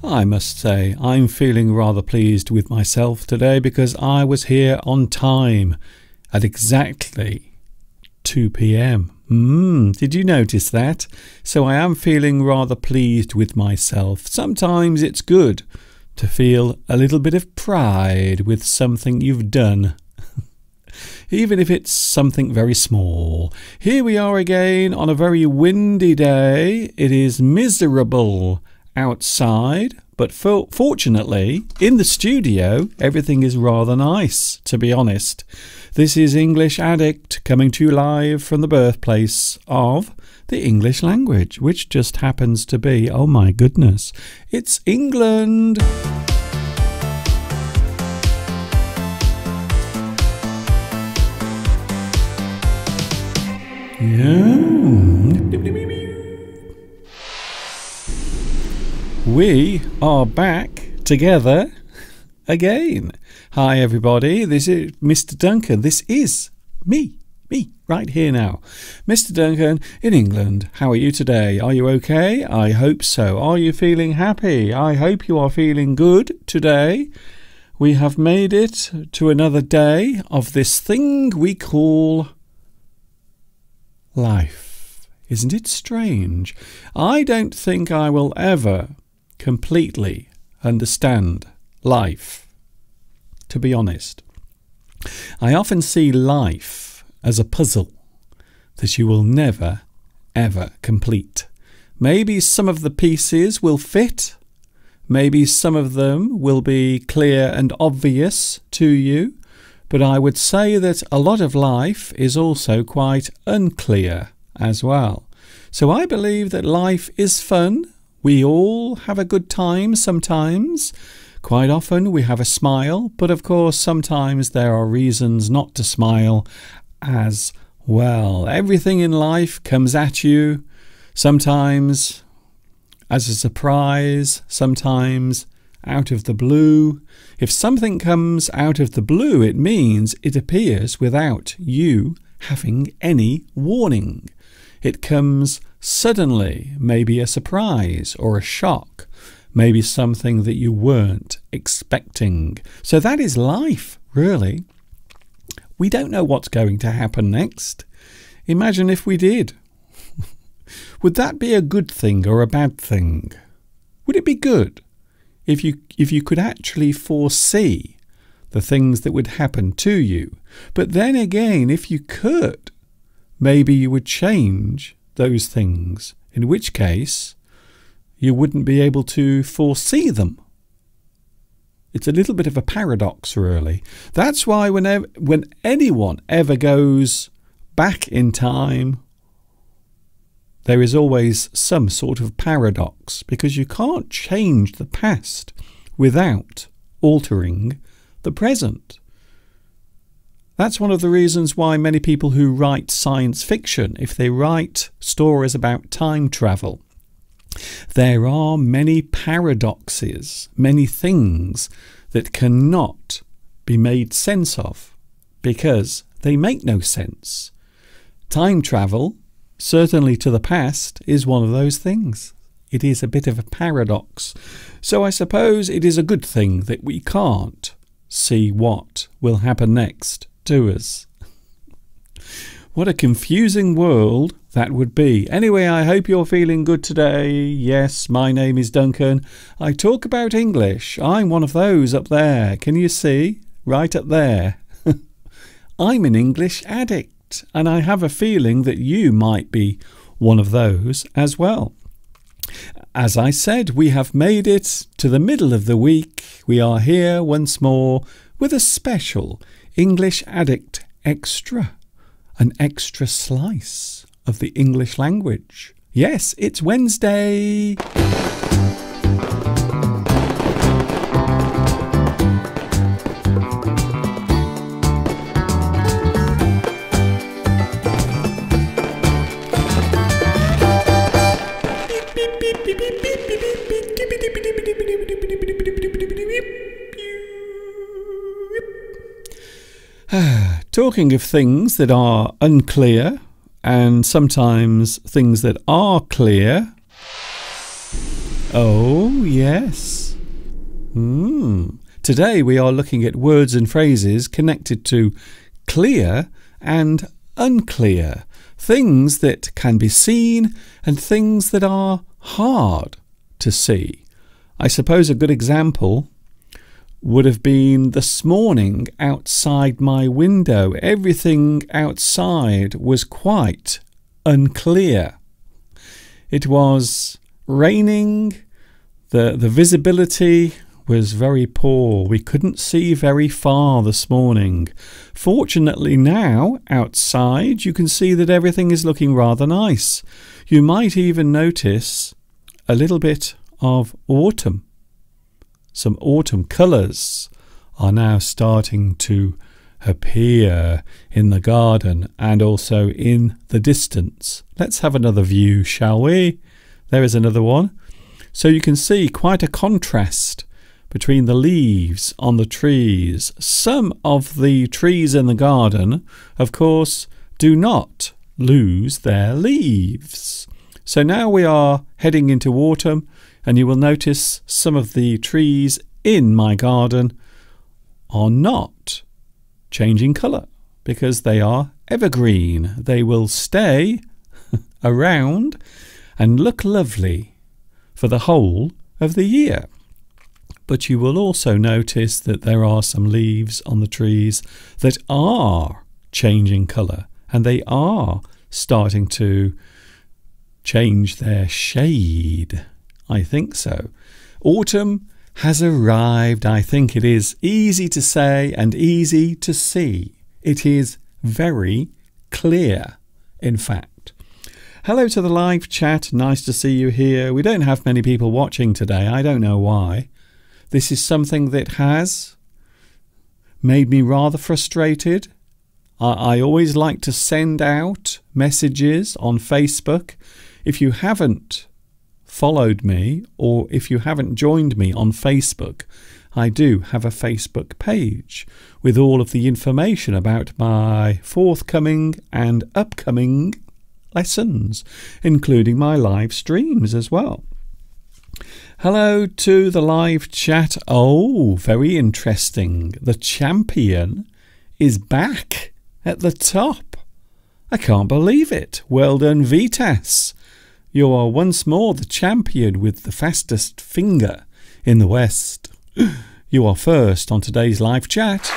I must say, I'm feeling rather pleased with myself today because I was here on time at exactly 2 p.m. Did you notice that? So I am feeling rather pleased with myself. Sometimes it's good to feel a little bit of pride with something you've done. Even if it's something very small. Here we are again on a very windy day. It is miserable outside, but fortunately in the studio everything is rather nice, to be honest. This is English Addict coming to you live from the birthplace of the English language, which just happens to be, oh my goodness, it's England. We are back together again. Hi everybody, this is Mr. Duncan. This is me right here now. Mr. Duncan in England. How are you today? Are you okay? I hope so. Are you feeling happy? I hope you are feeling good today. We have made it to another day of this thing we call life. Isn't it strange? I don't think I will ever completely understand life, to be honest. I often see life as a puzzle that you will never ever complete. Maybe some of the pieces will fit, maybe some of them will be clear and obvious to you, but I would say that a lot of life is also quite unclear as well. So I believe that life is fun. We all have a good time sometimes. Quite often we have a smile, but of course sometimes there are reasons not to smile as well. Everything in life comes at you, sometimes as a surprise, sometimes out of the blue. If something comes out of the blue, it means it appears without you having any warning. It comes suddenly, maybe a surprise or a shock, maybe something that you weren't expecting. So that is life, really. We don't know what's going to happen next. Imagine if we did. Would that be a good thing or a bad thing? Would it be good if you could actually foresee the things that would happen to you? But then again, if you could, maybe you would change those things, in which case you wouldn't be able to foresee them. It's a little bit of a paradox, really. That's why when anyone ever goes back in time, there is always some sort of paradox, because you can't change the past without altering the present. That's one of the reasons why many people who write science fiction, if they write stories about time travel, there are many paradoxes, many things that cannot be made sense of, because they make no sense. Time travel, certainly to the past, is one of those things. It is a bit of a paradox. So I suppose it is a good thing that we can't see what will happen next to us. What a confusing world that would be. Anyway, I hope you're feeling good today. Yes, my name is Duncan. I talk about English. I'm one of those up there. Can you see? Right up there. I'm an English addict, and I have a feeling that you might be one of those as well. As I said, we have made it to the middle of the week. We are here once more with a special English Addict Extra, an extra slice of the English language. Yes, it's Wednesday. Talking of things that are unclear and sometimes things that are clear, Oh, yes. Today we are looking at words and phrases connected to clear and unclear, things that can be seen and things that are hard to see. I suppose a good example would have been this morning outside my window. Everything outside was quite unclear. It was raining, the visibility was very poor. We couldn't see very far this morning. Fortunately now, outside, you can see that everything is looking rather nice. You might even notice a little bit of autumn. Some autumn colours are now starting to appear in the garden and also in the distance. Let's have another view, shall we? There is another one. So you can see quite a contrast between the leaves on the trees. Some of the trees in the garden, of course, do not lose their leaves. So now we are heading into autumn, and you will notice some of the trees in my garden are not changing colour because they are evergreen. They will stay around and look lovely for the whole of the year. But you will also notice that there are some leaves on the trees that are changing colour, and they are starting to change their shade. I think so. Autumn has arrived. I think it is easy to say and easy to see. It is very clear, in fact. Hello to the live chat. Nice to see you here. We don't have many people watching today. I don't know why. This is something that has made me rather frustrated. I always like to send out messages on Facebook. If you haven't followed me or if you haven't joined me on Facebook, I do have a Facebook page with all of the information about my forthcoming and upcoming lessons, including my live streams as well. Hello to the live chat. Oh, very interesting. The champion is back at the top. I can't believe it. Well done, Vitas. You are once more the champion with the fastest finger in the West. You are first on today's live chat.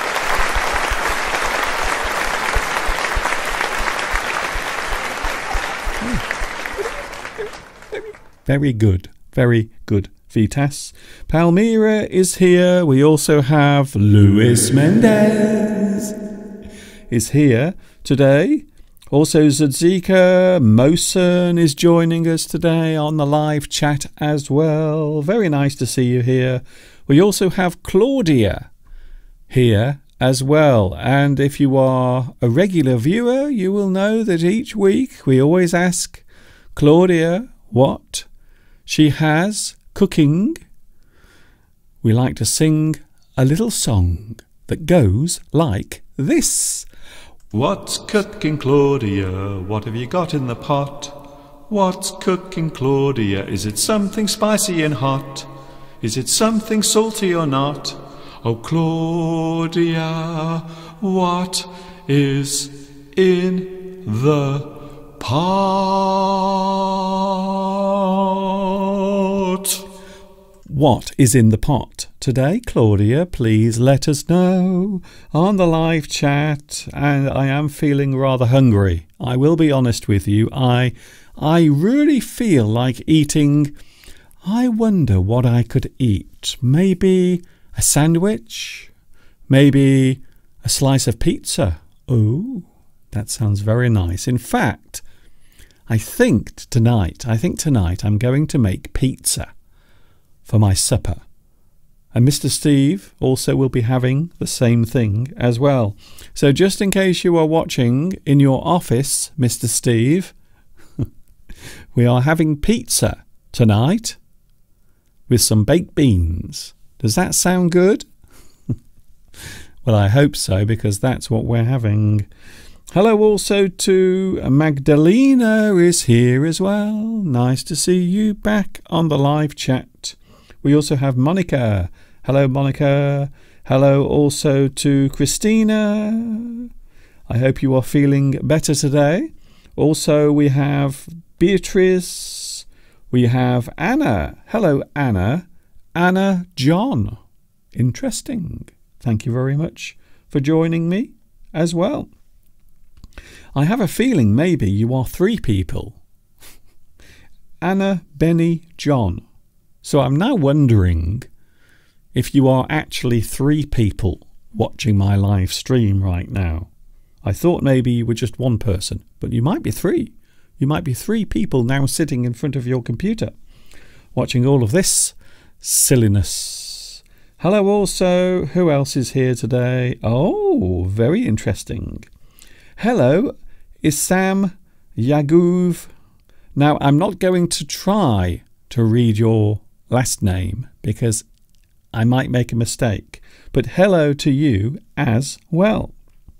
Very good. Very good, Vitas. Palmyra is here. We also have Luis Mendez is here today. Also Zadzika Mosen is joining us today on the live chat as well. Very nice to see you here. We also have Claudia here as well. And if you are a regular viewer, you will know that each week we always ask Claudia what she has cooking. We like to sing a little song that goes like this. What's cooking, Claudia? What have you got in the pot? What's cooking, Claudia? Is it something spicy and hot? Is it something salty or not? Oh, Claudia, what is in the pot? What is in the pot today, Claudia? Please let us know on the live chat. And I am feeling rather hungry. I will be honest with you. I really feel like eating. I wonder what I could eat. Maybe a sandwich? Maybe a slice of pizza? Oh, that sounds very nice. In fact, I think tonight I'm going to make pizza for my supper. And Mr. Steve also will be having the same thing as well. So just in case you are watching in your office, Mr. Steve, we are having pizza tonight with some baked beans. Does that sound good? Well, I hope so, because that's what we're having. Hello also to Magdalena is here as well. Nice to see you back on the live chat. We also have Monica. Hello, Monica. Hello also to Christina. I hope you are feeling better today. Also, we have Beatrice. We have Anna. Hello, Anna. Anna John. Interesting. Thank you very much for joining me as well. I have a feeling maybe you are 3 people. Anna, Benny, John. So I'm now wondering if you are actually 3 people watching my live stream right now. I thought maybe you were just 1 person, but you might be 3. You might be 3 people now sitting in front of your computer watching all of this silliness. Hello also. Who else is here today? Oh, very interesting. Hello, Issam Yaguv. Now, I'm not going to try to read your last name because I might make a mistake. But hello to you as well.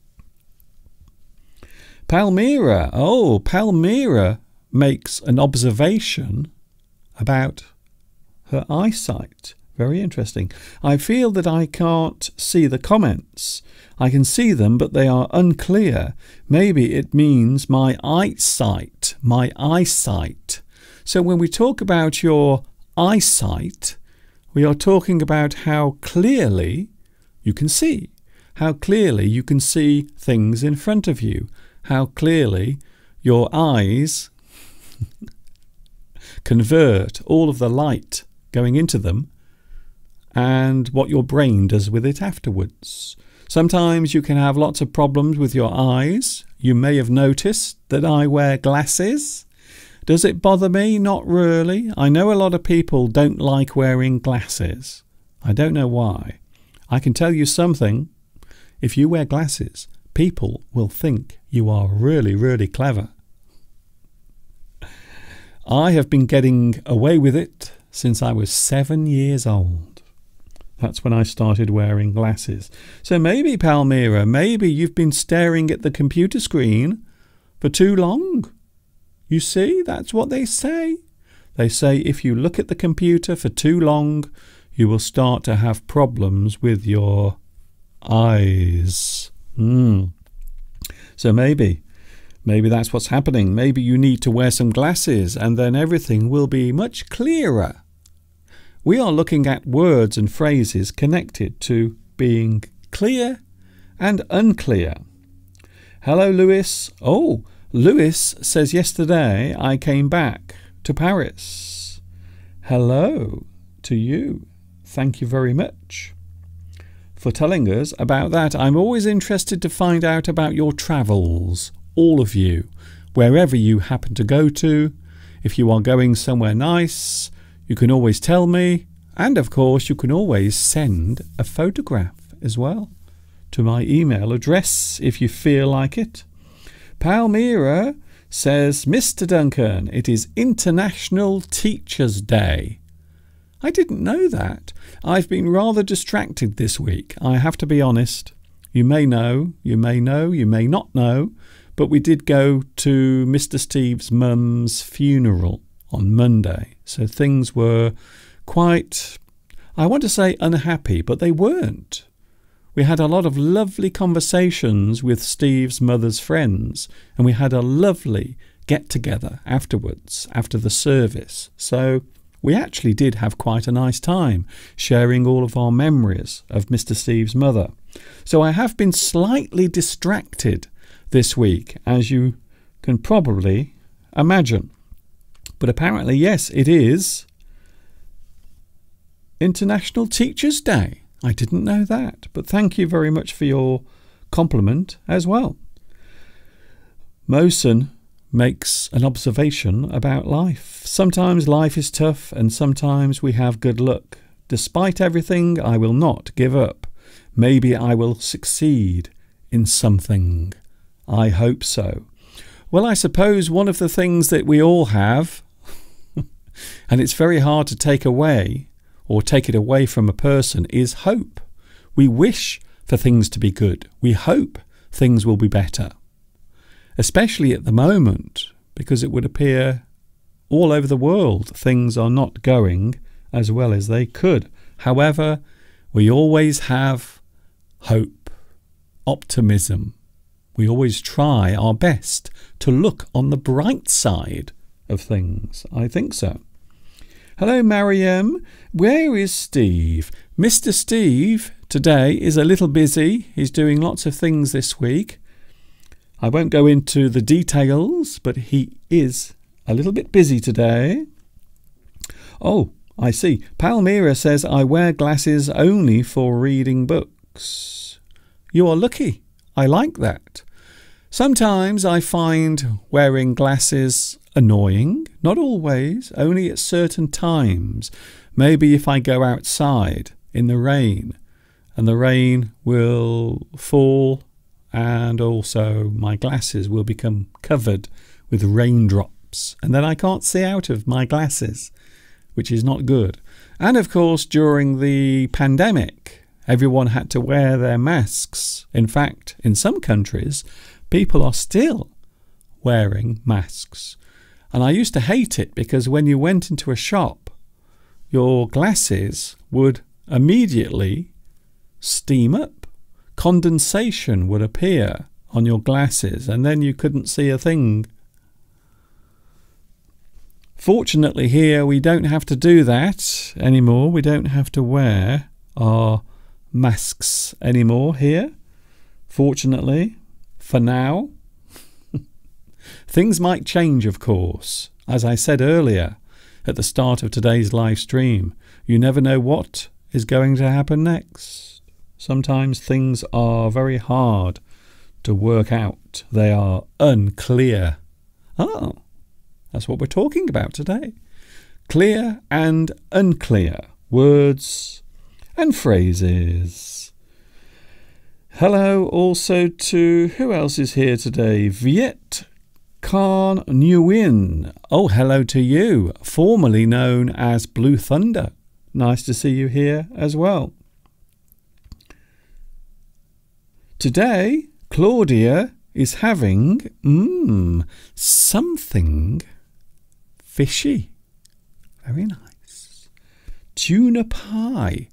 Palmyra. Oh, Palmyra makes an observation about her eyesight. Very interesting. I feel that I can't see the comments. I can see them, but they are unclear. Maybe it means my eyesight. My eyesight. So when we talk about your eyesight, we are talking about how clearly you can see. How clearly you can see things in front of you. How clearly your eyes convert all of the light going into them and what your brain does with it afterwards. Sometimes you can have lots of problems with your eyes. You may have noticed that I wear glasses. Does it bother me? Not really. I know a lot of people don't like wearing glasses. I don't know why. I can tell you something. If you wear glasses, people will think you are really, really clever. I have been getting away with it since I was 7 years old. That's when I started wearing glasses. So maybe, Palmyra, maybe you've been staring at the computer screen for too long. You see, that's what they say. They say if you look at the computer for too long, you will start to have problems with your eyes. So maybe that's what's happening. Maybe you need to wear some glasses and then everything will be much clearer. We are looking at words and phrases connected to being clear and unclear. Hello, Lewis. Oh, Lewis says yesterday I came back to Paris. Hello to you. Thank you very much for telling us about that. I'm always interested to find out about your travels, all of you, wherever you happen to go to. If you are going somewhere nice, you can always tell me, and of course you can always send a photograph as well to my email address if you feel like it. Palmyra says, Mr. Duncan, it is International Teachers' Day. I didn't know that. I've been rather distracted this week, I have to be honest. You may know, you may not know, but we did go to Mr. Steve's mum's funeral on Monday. So things were quite, I want to say unhappy, but they weren't. We had a lot of lovely conversations with Steve's mother's friends, and we had a lovely get-together afterwards, after the service. So we actually did have quite a nice time sharing all of our memories of Mr. Steve's mother. So I have been slightly distracted this week, as you can probably imagine. But apparently, yes, it is International Teachers' Day. I didn't know that, but thank you very much for your compliment as well. Mosen makes an observation about life. Sometimes life is tough and sometimes we have good luck. Despite everything, I will not give up. Maybe I will succeed in something. I hope so. Well, I suppose one of the things that we all have, and it's very hard to take away or take it away from a person, is hope. We wish for things to be good. We hope things will be better. especially at the moment, because it would appear all over the world things are not going as well as they could. However, we always have hope, optimism. We always try our best to look on the bright side of things. I think so. Hello, Mariam. Where is Steve? Mr. Steve today is a little busy. He's doing lots of things this week. I won't go into the details, but he is a little bit busy today. Oh, I see. Palmyra says, I wear glasses only for reading books. You are lucky. I like that. Sometimes I find wearing glasses annoying. Not always, only at certain times. Maybe if I go outside in the rain and the rain will fall and also my glasses will become covered with raindrops and then I can't see out of my glasses, which is not good. And of course, during the pandemic, everyone had to wear their masks. In fact, in some countries, people are still wearing masks. And I used to hate it because when you went into a shop, your glasses would immediately steam up. Condensation would appear on your glasses and then you couldn't see a thing. Fortunately here we don't have to do that anymore. We don't have to wear our masks anymore here. Fortunately, for now. Things might change, of course. As I said earlier at the start of today's live stream, you never know what is going to happen next. Sometimes things are very hard to work out. They are unclear. Oh, that's what we're talking about today. Clear and unclear words and phrases. Hello also to, who else is here today? Viet Khan Nguyen. Oh, hello to you, formerly known as Blue Thunder. Nice to see you here as well. Today, Claudia is having something fishy. Very nice. Tuna pie.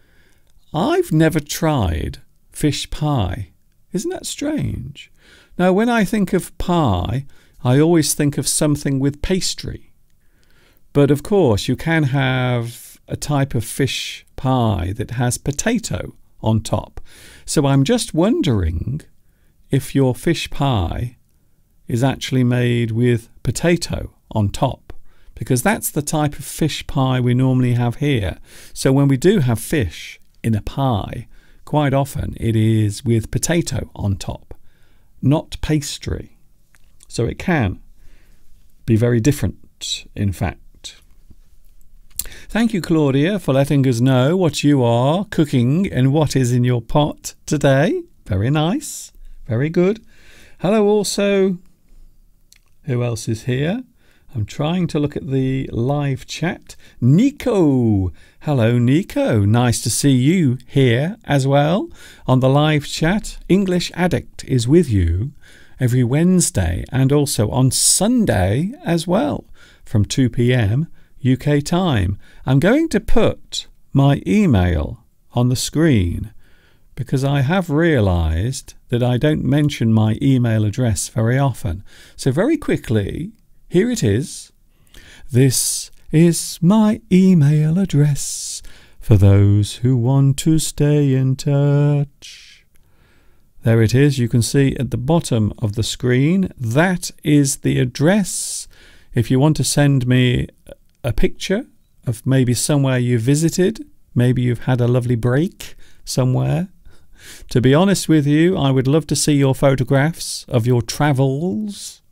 I've never tried fish pie. Isn't that strange? Now, when I think of pie, I always think of something with pastry. But of course, you can have a type of fish pie that has potato on top. So I'm just wondering if your fish pie is actually made with potato on top, because that's the type of fish pie we normally have here. So when we do have fish in a pie, quite often it is with potato on top, not pastry. So it can be very different, in fact. Thank you, Claudia, for letting us know what you are cooking and what is in your pot today. Very nice. Very good. Hello also. Who else is here? I'm trying to look at the live chat. Nico. Hello, Nico. Nice to see you here as well on the live chat. English Addict is with you every Wednesday and also on Sunday as well from 2 p.m. UK time. I'm going to put my email on the screen because I have realized that I don't mention my email address very often. So very quickly, here it is. This is my email address for those who want to stay in touch. There it is. You can see at the bottom of the screen. That is the address. If you want to send me a picture of maybe somewhere you visited, maybe you've had a lovely break somewhere. To be honest with you, I would love to see your photographs of your travels.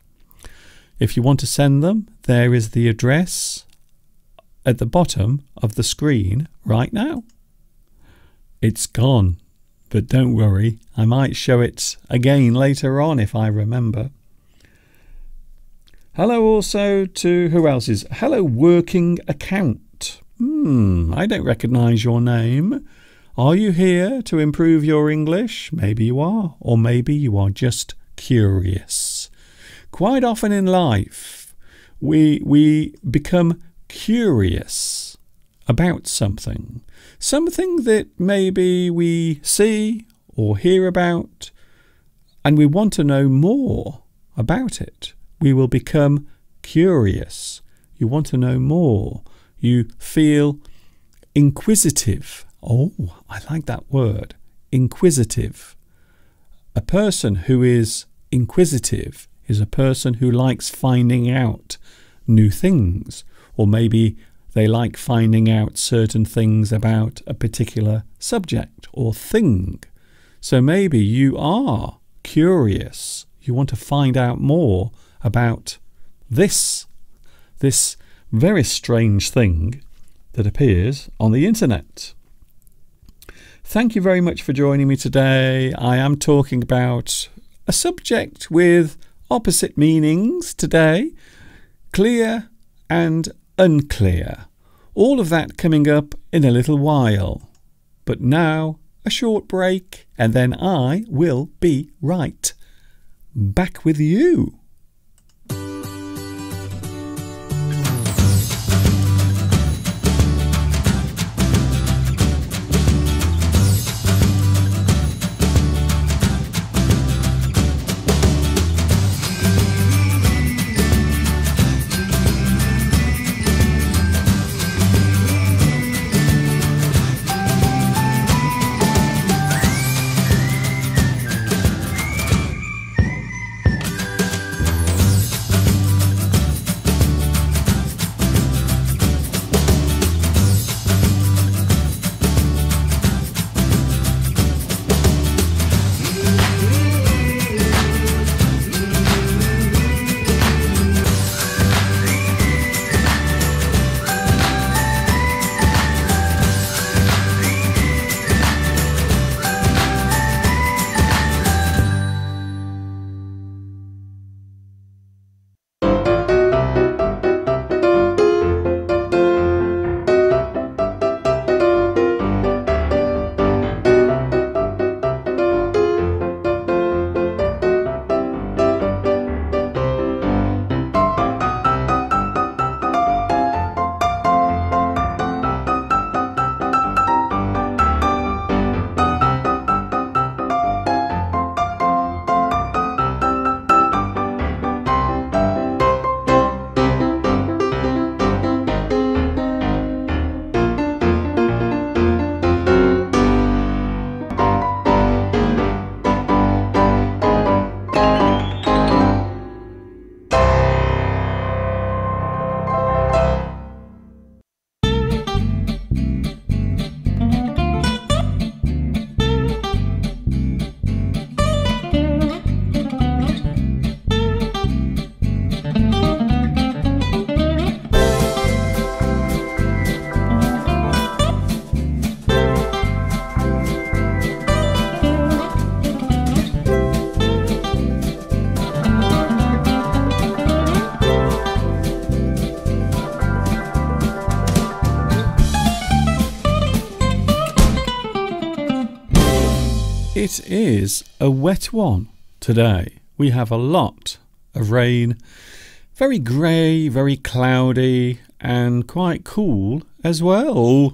If you want to send them, there is the address at the bottom of the screen right now. It's gone, but don't worry, I might show it again later on if I remember. Hello also to, who else is? Hello, Working Account. I don't recognise your name. Are you here to improve your English? Maybe you are, or maybe you are just curious. quite often in life we become curious about something that maybe we see or hear about, and we want to know more about it. We will become curious. You want to know more. You feel inquisitive. Oh, I like that word, inquisitive. A person who is inquisitive is a person who likes finding out new things, or maybe they like finding out certain things about a particular subject or thing. So maybe you are curious. You want to find out more about this very strange thing that appears on the internet. Thank you very much for joining me today. I am talking about a subject with opposite meanings today, clear and unclear. All of that coming up in a little while. But now, a short break, and then I will be right back with you. It is a wet one today. We have a lot of rain, very grey, very cloudy, and quite cool as well.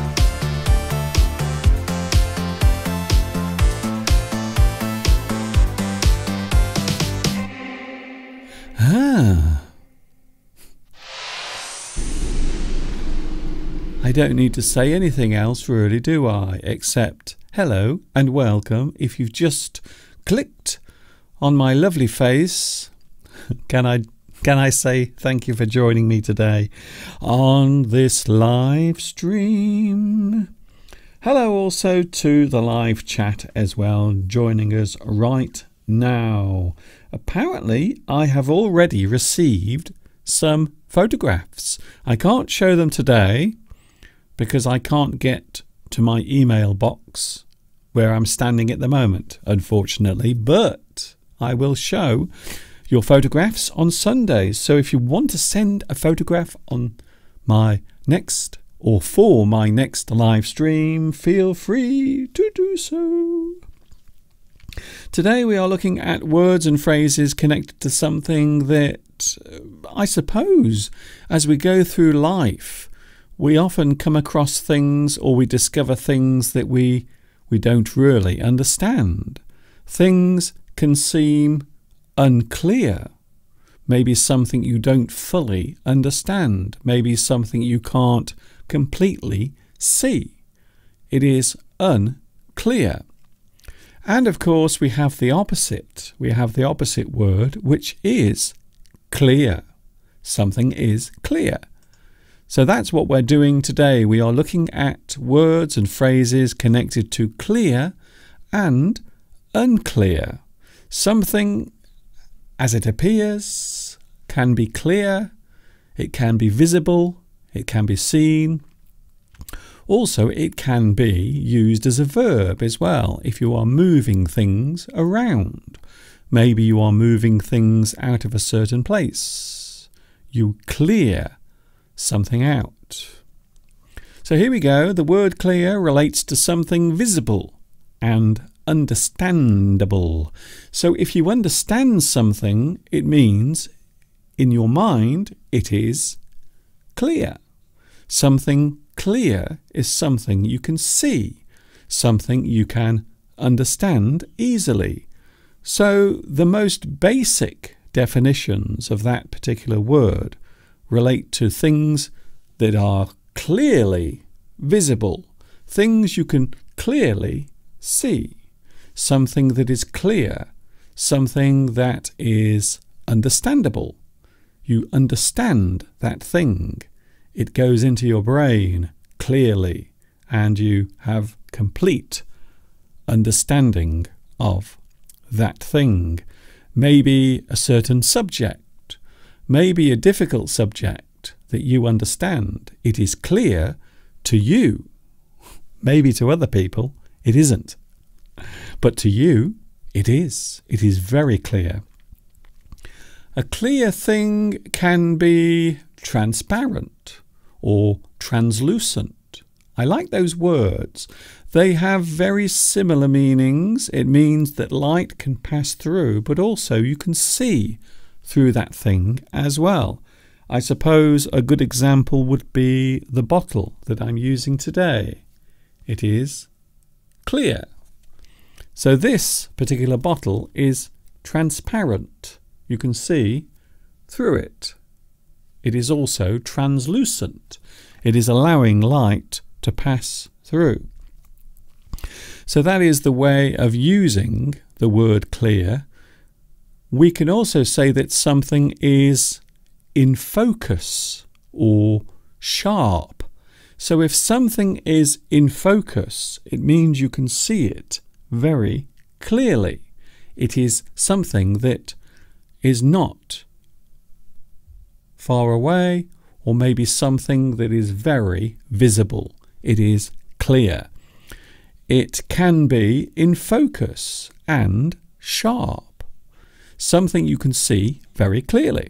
I don't need to say anything else really, do I? Except hello and welcome. If you've just clicked on my lovely face, can I say thank you for joining me today on this live stream. Hello also to the live chat as well, joining us right now. Apparently I have already received some photographs. I can't show them today because I can't get to my email box where I'm standing at the moment, unfortunately, but I will show your photographs on Sundays. So if you want to send a photograph on my next or for my next live stream, feel free to do so. Today we are looking at words and phrases connected to something that I suppose as we go through life we often come across things or we discover things that we don't really understand. Things can seem unclear. Maybe something you don't fully understand. Maybe something you can't completely see. It is unclear. And of course we have the opposite. We have the opposite word, which is clear. Something is clear. So that's what we're doing today. We are looking at words and phrases connected to clear and unclear. Something as it appears can be clear, it can be visible, it can be seen. Also, it can be used as a verb as well if you are moving things around. Maybe you are moving things out of a certain place. You clear something out. So here we go. The word clear relates to something visible and understandable. So if you understand something, it means in your mind it is clear. Something clear is something you can see, something you can understand easily. So the most basic definitions of that particular word relate to things that are clearly visible, things you can clearly see, something that is clear, something that is understandable. You understand that thing. It goes into your brain clearly and you have complete understanding of that thing. Maybe a certain subject, maybe a difficult subject that you understand. It is clear to you. Maybe to other people it isn't. But to you it is. It is very clear. A clear thing can be transparent or translucent. I like those words. They have very similar meanings. It means that light can pass through, but also you can see through that thing as well. I suppose a good example would be the bottle that I'm using today. It is clear. So this particular bottle is transparent. You can see through it. It is also translucent. It is allowing light to pass through. So that is the way of using the word clear. We can also say that something is in focus or sharp. So if something is in focus, it means you can see it very clearly. It is something that is not far away, or maybe something that is very visible. It is clear. It can be in focus and sharp. Something you can see very clearly.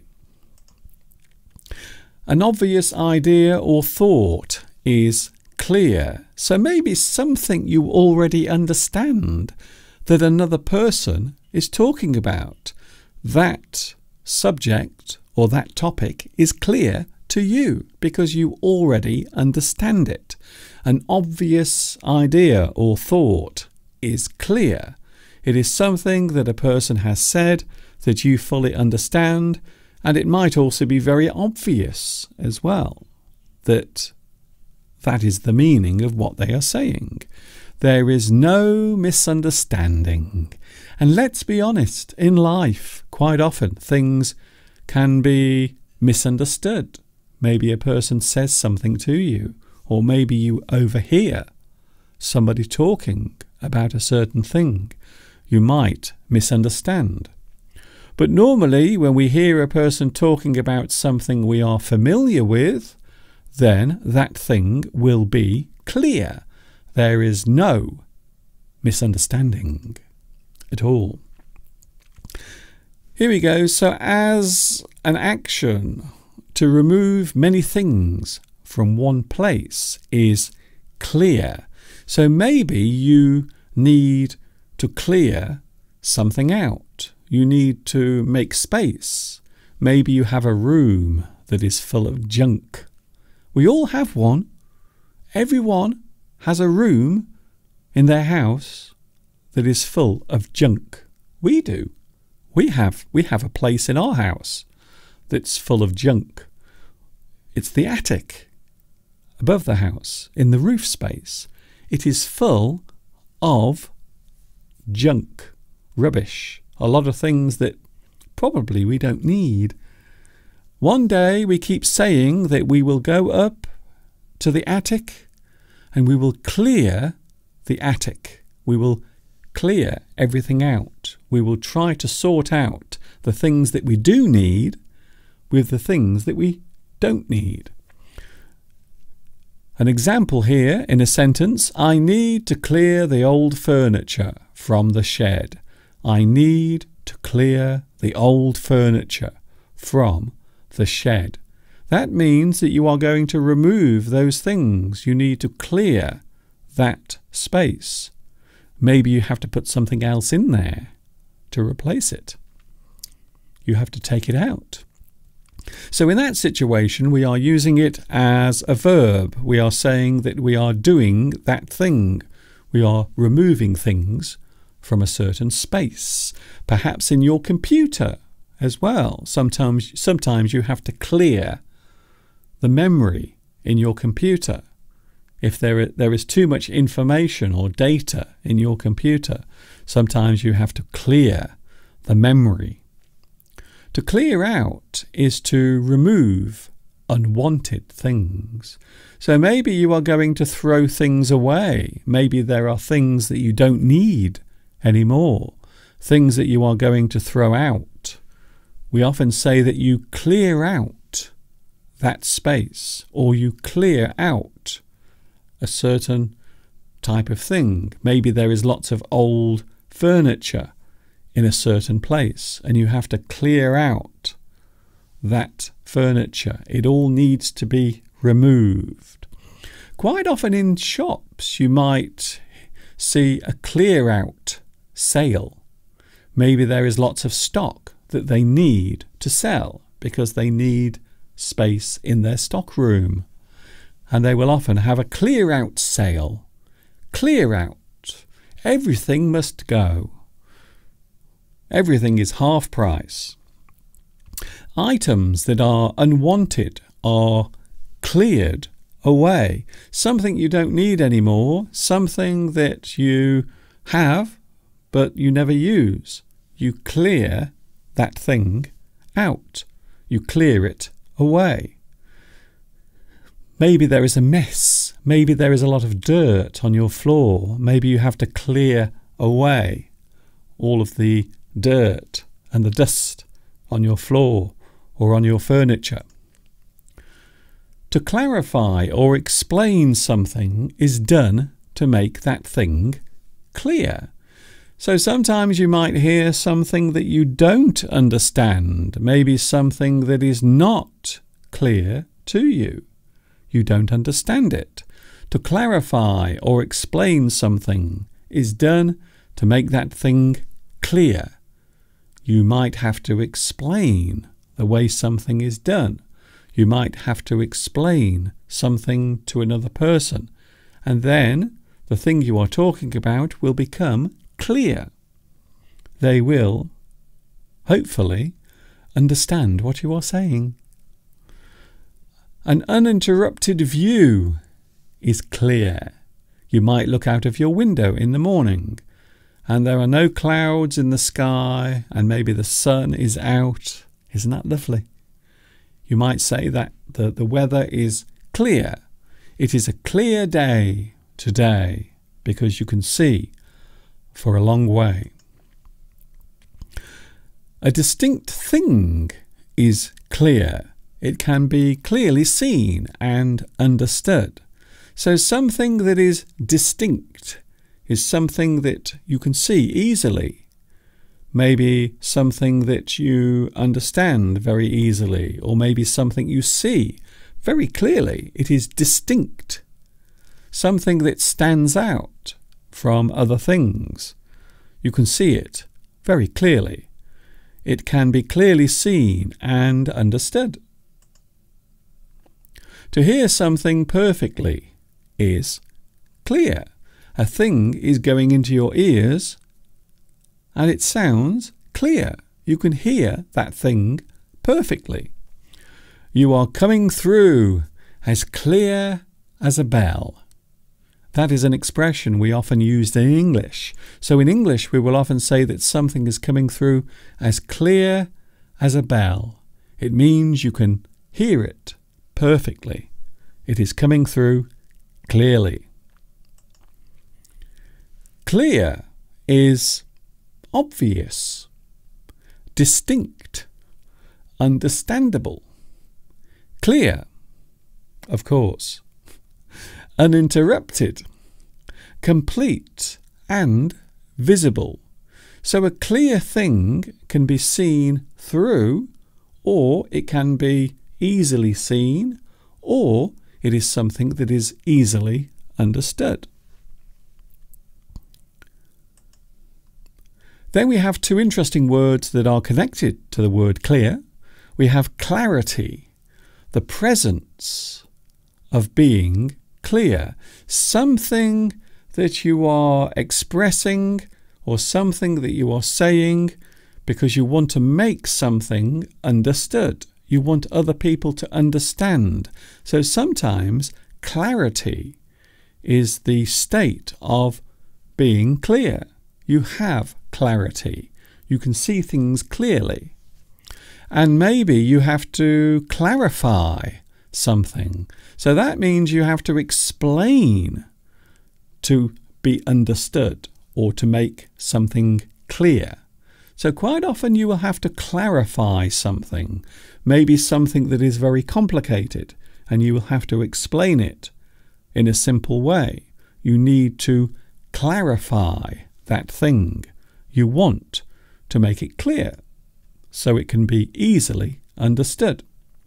An obvious idea or thought is clear. So maybe something you already understand that another person is talking about. That subject or that topic is clear to you because you already understand it. An obvious idea or thought is clear. It is something that a person has said that you fully understand, and it might also be very obvious as well that that is the meaning of what they are saying. There is no misunderstanding. And let's be honest, in life, quite often things can be misunderstood. Maybe a person says something to you, or maybe you overhear somebody talking about a certain thing. You might misunderstand. But normally, when we hear a person talking about something we are familiar with, then that thing will be clear. There is no misunderstanding at all. Here we go. So as an action to remove many things from one place is clear. So maybe you need to clear something out. You need to make space. Maybe you have a room that is full of junk. We all have one. Everyone has a room in their house that is full of junk. We do. We have a place in our house that's full of junk. It's the attic above the house, in the roof space. It is full of junk, rubbish, a lot of things that probably we don't need. One day we keep saying that we will go up to the attic and we will clear the attic. We will clear everything out. We will try to sort out the things that we do need with the things that we don't need. An example here in a sentence: I need to clear the old furniture from the shed. I need to clear the old furniture from the shed. That means that you are going to remove those things. You need to clear that space. Maybe you have to put something else in there to replace it. You have to take it out. So in that situation, we are using it as a verb. We are saying that we are doing that thing. We are removing things from a certain space. Perhaps in your computer as well. Sometimes you have to clear the memory in your computer. If there is too much information or data in your computer, sometimes you have to clear the memory. To clear out is to remove unwanted things. So maybe you are going to throw things away. Maybe there are things that you don't need anymore, things that you are going to throw out. We often say that you clear out that space, or you clear out a certain type of thing. Maybe there is lots of old furniture in a certain place and you have to clear out that furniture. It all needs to be removed. Quite often in shops you might see a clear out sale. Maybe there is lots of stock that they need to sell because they need space in their stock room, and they will often have a clear out sale. Clear out. Everything must go. Everything is half price. Items that are unwanted are cleared away. Something you don't need anymore, something that you have but you never use. You clear that thing out. You clear it away. Maybe there is a mess. Maybe there is a lot of dirt on your floor. Maybe you have to clear away all of the dirt and the dust on your floor or on your furniture. To clarify or explain something is done to make that thing clear. So sometimes you might hear something that you don't understand, maybe something that is not clear to you. You don't understand it. To clarify or explain something is done to make that thing clear. You might have to explain the way something is done. You might have to explain something to another person, and then the thing you are talking about will become clear. They will, hopefully, understand what you are saying. An uninterrupted view is clear. You might look out of your window in the morning and there are no clouds in the sky and maybe the sun is out. Isn't that lovely? You might say that the weather is clear. It is a clear day today because you can see for a long way. A distinct thing is clear. It can be clearly seen and understood. So something that is distinct is something that you can see easily. Maybe something that you understand very easily, or maybe something you see very clearly. It is distinct. Something that stands out from other things. You can see it very clearly. It can be clearly seen and understood. To hear something perfectly is clear. A thing is going into your ears and it sounds clear. You can hear that thing perfectly. You are coming through as clear as a bell. That is an expression we often use in English. So in English we will often say that something is coming through as clear as a bell. It means you can hear it perfectly. It is coming through clearly. Clear is obvious, distinct, understandable. Clear, of course. Uninterrupted, complete and visible. So a clear thing can be seen through, or it can be easily seen, or it is something that is easily understood. Then we have two interesting words that are connected to the word clear. We have clarity, the presence of being clear, something that you are expressing or something that you are saying because you want to make something understood. You want other people to understand. So sometimes clarity is the state of being clear. You have clarity. You can see things clearly. And maybe you have to clarify something. So that means you have to explain to be understood or to make something clear. So quite often you will have to clarify something, maybe something that is very complicated, and you will have to explain it in a simple way. You need to clarify that thing. You want to make it clear so it can be easily understood.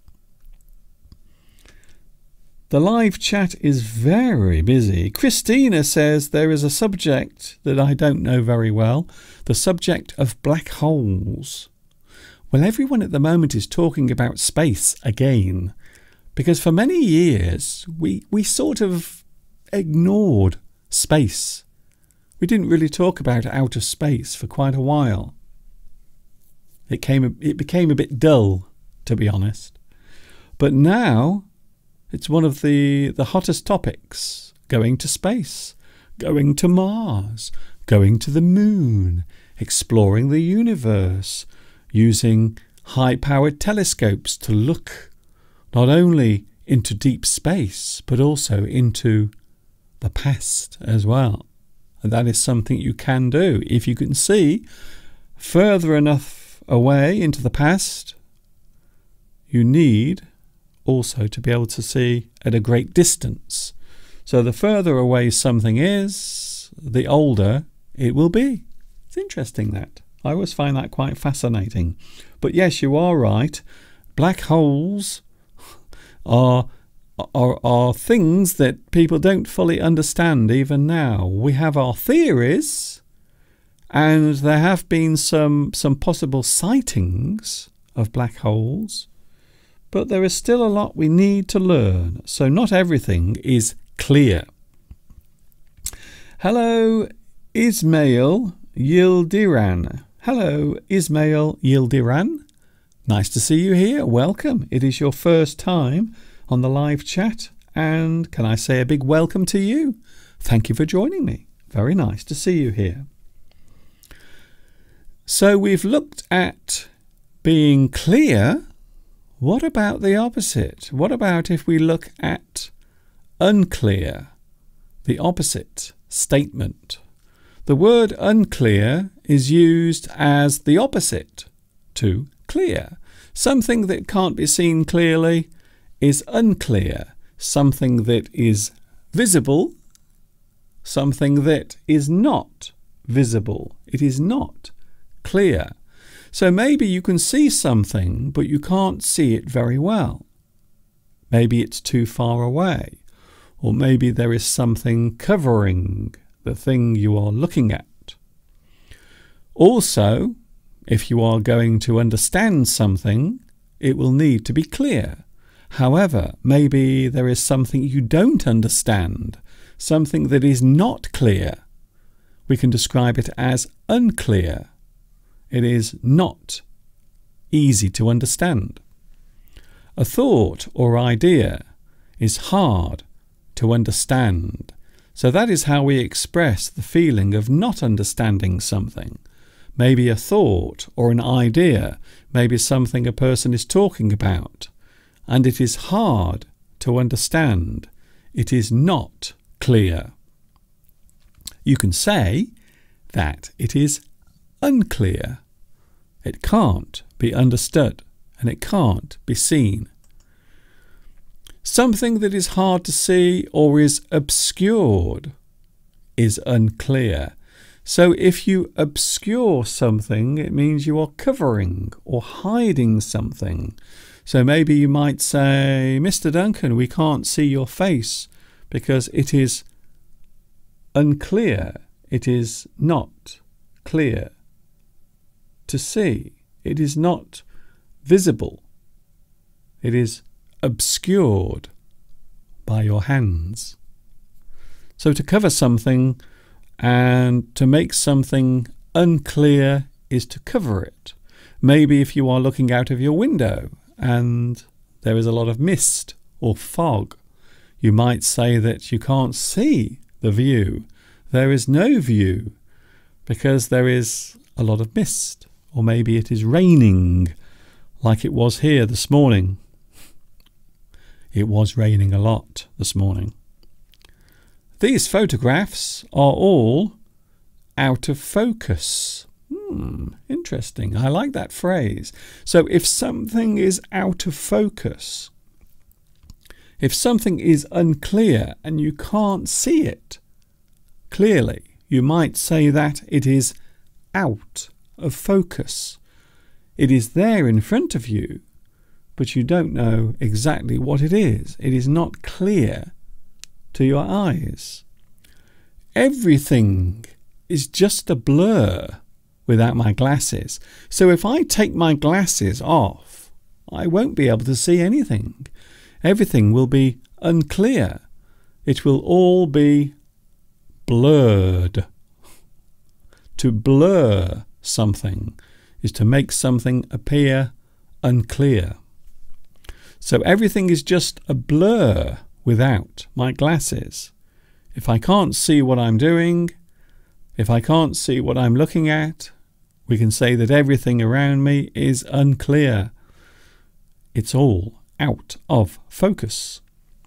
The live chat is very busy. Christina says there is a subject that I don't know very well, the subject of black holes. Well, everyone at the moment is talking about space again, because for many years we sort of ignored space. We didn't really talk about outer space for quite a while. It became a bit dull, to be honest. But now it's one of the hottest topics, going to space, going to Mars, going to the moon, exploring the universe, using high-powered telescopes to look not only into deep space, but also into the past as well. And that is something you can do. If you can see further enough away into the past, you need also to be able to see at a great distance. So the further away something is, the older it will be. It's interesting that. I always find that quite fascinating. But yes, you are right. Black holes are things that people don't fully understand even now. We have our theories, and there have been some possible sightings of black holes, but there is still a lot we need to learn. So not everything is clear. Hello, Ismail Yildiran. Hello, Ismail Yildiran. Nice to see you here. Welcome. It is your first time on the live chat, and can I say a big welcome to you? Thank you for joining me. Very nice to see you here. So we've looked at being clear. What about the opposite? What about if we look at unclear, the opposite statement? The word unclear is used as the opposite to clear. Something that can't be seen clearly is unclear. Something that is visible, something that is not visible. It is not clear. So maybe you can see something, but you can't see it very well. Maybe it's too far away, or maybe there is something covering the thing you are looking at. Also, if you are going to understand something, it will need to be clear. However, maybe there is something you don't understand, something that is not clear. We can describe it as unclear. It is not easy to understand. A thought or idea is hard to understand. So that is how we express the feeling of not understanding something. Maybe a thought or an idea, maybe something a person is talking about, and it is hard to understand. It is not clear. You can say that it is unclear. It can't be understood and it can't be seen. Something that is hard to see or is obscured is unclear. So if you obscure something, it means you are covering or hiding something. So maybe you might say, Mr. Duncan, we can't see your face because it is unclear. It is not clear to see. It is not visible. It is obscured by your hands. So to cover something and to make something unclear is to cover it. Maybe if you are looking out of your window and there is a lot of mist or fog, you might say that you can't see the view. There is no view because there is a lot of mist. Or maybe it is raining like it was here this morning. It was raining a lot this morning. These photographs are all out of focus. Interesting. I like that phrase. So if something is out of focus, if something is unclear and you can't see it clearly, you might say that it is out of focus. It is there in front of you, but you don't know exactly what it is. It is not clear to your eyes. Everything is just a blur without my glasses. So if I take my glasses off, I won't be able to see anything. Everything will be unclear. It will all be blurred. To blur something is to make something appear unclear. So everything is just a blur without my glasses. If I can't see what I'm doing, if I can't see what I'm looking at, we can say that everything around me is unclear. It's all out of focus.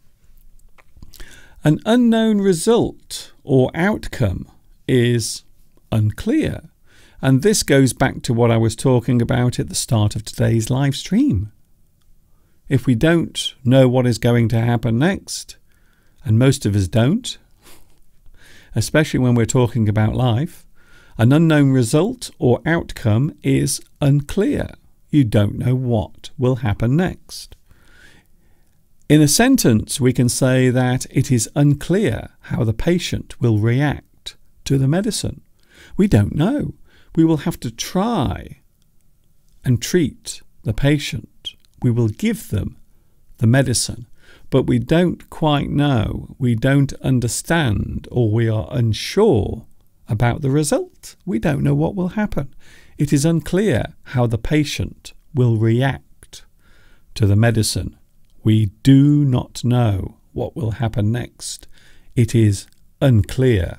An unknown result or outcome is unclear. And this goes back to what I was talking about at the start of today's live stream. If we don't know what is going to happen next, and most of us don't, especially when we're talking about life, an unknown result or outcome is unclear. You don't know what will happen next. In a sentence, we can say that it is unclear how the patient will react to the medicine. We don't know. We will have to try and treat the patient. We will give them the medicine, but we don't quite know. We don't understand, or we are unsure about the result. We don't know what will happen. It is unclear how the patient will react to the medicine. We do not know what will happen next. It is unclear.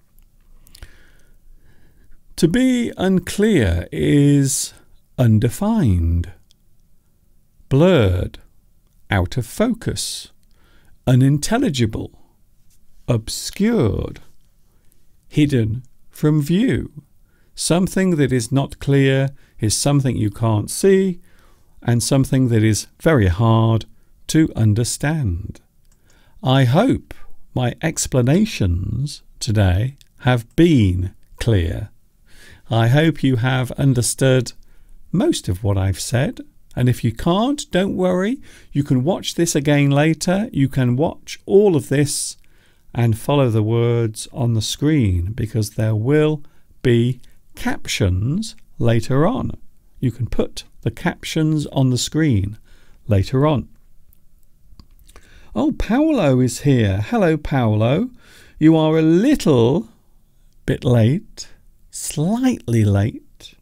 To be unclear is undefined, blurred, out of focus, unintelligible, obscured, hidden from view. Something that is not clear is something you can't see, and something that is very hard to understand. I hope my explanations today have been clear. I hope you have understood most of what I've said. And if you can't, don't worry. You can watch this again later. You can watch all of this and follow the words on the screen, because there will be captions later on. You can put the captions on the screen later on. Oh, Paolo is here. Hello, Paolo. You are a little bit late, slightly late,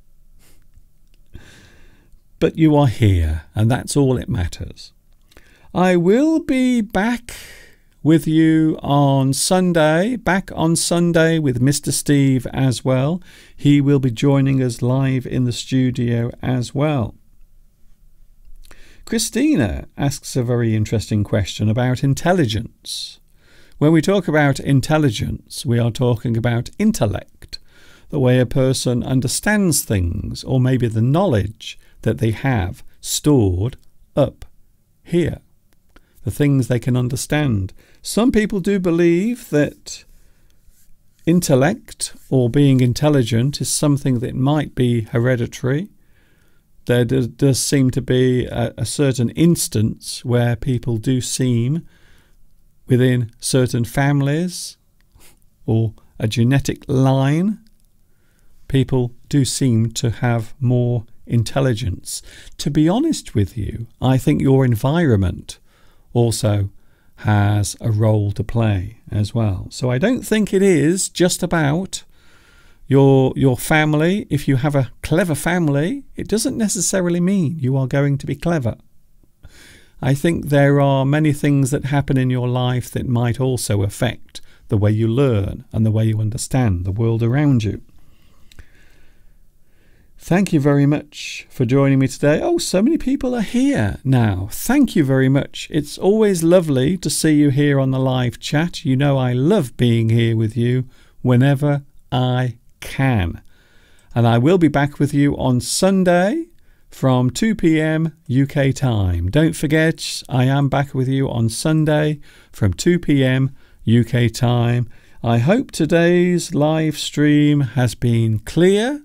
but you are here, and that's all that matters. I will be back with you on Sunday, back on Sunday with Mr. Steve as well. He will be joining us live in the studio as well. Christina asks a very interesting question about intelligence. When we talk about intelligence, we are talking about intellect, the way a person understands things, or maybe the knowledge that they have stored up here, the things they can understand. Some people do believe that intellect or being intelligent is something that might be hereditary. There does seem to be a certain instance where people do seem, within certain families or a genetic line, people do seem to have more intelligence. To be honest with you, I think your environment also has a role to play as well. So I don't think it is just about your family. If you have a clever family, it doesn't necessarily mean you are going to be clever. I think there are many things that happen in your life that might also affect the way you learn and the way you understand the world around you. Thank you very much for joining me today. Oh, so many people are here now. Thank you very much. It's always lovely to see you here on the live chat. You know I love being here with you whenever I can. And I will be back with you on Sunday from 2 p.m. UK time. Don't forget, I am back with you on Sunday from 2 p.m. UK time. I hope today's live stream has been clear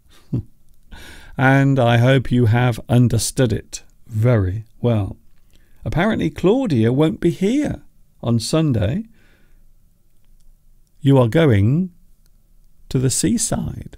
and I hope you have understood it very well. Apparently Claudia won't be here on Sunday. You are going to the seaside.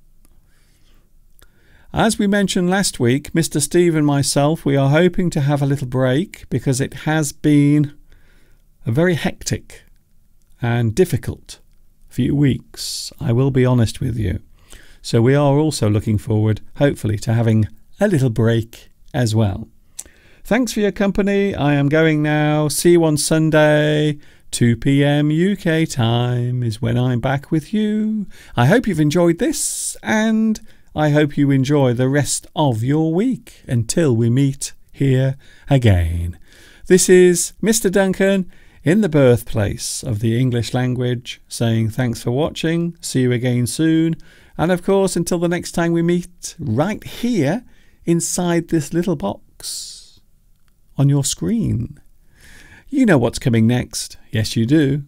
As we mentioned last week, Mr. Steve and myself, we are hoping to have a little break because it has been a very hectic and difficult few weeks. I will be honest with you. So we are also looking forward, hopefully, to having a little break as well. Thanks for your company. I am going now. See you on Sunday. 2 p.m. UK time is when I'm back with you. I hope you've enjoyed this, and I hope you enjoy the rest of your week until we meet here again. This is Mr. Duncan in the birthplace of the English language, saying thanks for watching. See you again soon. And of course, until the next time we meet, right here inside this little box on your screen. You know what's coming next. Yes, you do.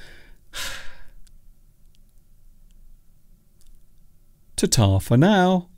Ta-ta for now.